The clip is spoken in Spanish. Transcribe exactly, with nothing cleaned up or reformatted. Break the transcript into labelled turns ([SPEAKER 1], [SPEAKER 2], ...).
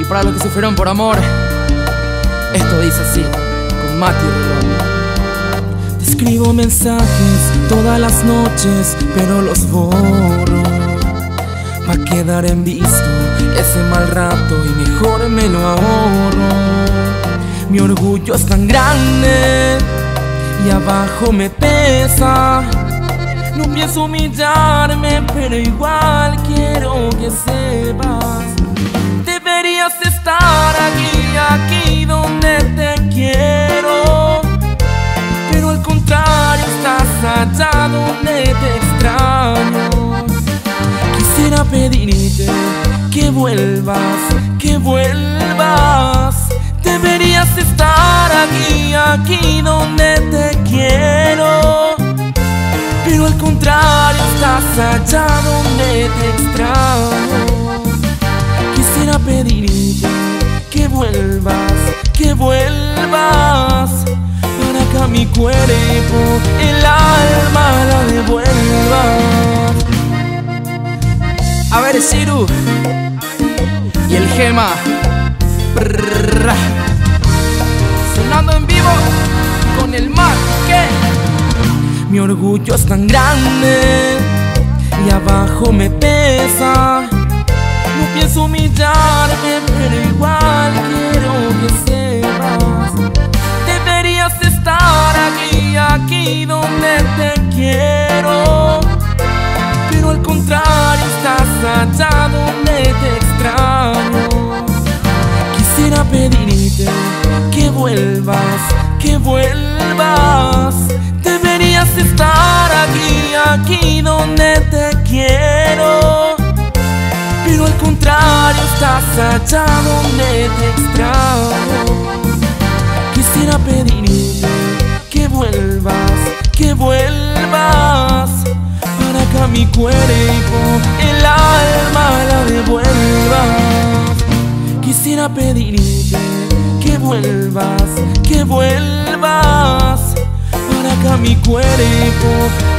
[SPEAKER 1] para los que se fueron por amor, esto dice así, con Mati Rolón. Te escribo mensajes todas las noches, pero los borro pa' quedar en visto ese mal rato y mejor me lo ahorro. Mi orgullo es tan grande y abajo me pesa. No pienso humillarme, pero igual quiero que sepas. Deberías estar aquí, aquí donde te quiero, pero al contrario estás allá donde te extraño. Quisiera pedirte que vuelvas, que vuelvas. Deberías estar aquí, aquí donde te quiero, pero al contrario estás allá donde te extraño. Quisiera pedirte que vuelvas, que vuelvas, para que a mi cuerpo el alma la devuelva. A ver, Ciru y el Gema, brrr, sonando en vivo con el Mar, ¿qué? Mi orgullo es tan grande y abajo me pesa. No pienso humillarme, pero igual quiero que sepas. Deberías estar aquí, aquí donde te quiero, pero al contrario estás allá donde te extraño. Quisiera pedirte que vuelvas, que vuelvas. Deberías estar aquí, aquí donde te quiero, pero al contrario estás allá donde te extraño. Quisiera pedirte que vuelvas, que vuelvas, para que a mi cuerpo el alma la devuelva. Quisiera pedirte que vuelvas, que vuelvas, para que a mi cuerpo